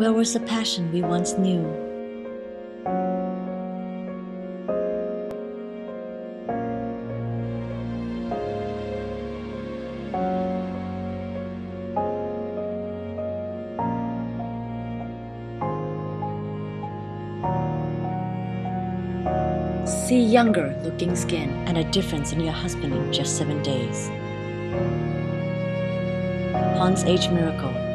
Where was the passion we once knew? See younger looking skin and a difference in your husband in just 7 days. Pond's Age Miracle.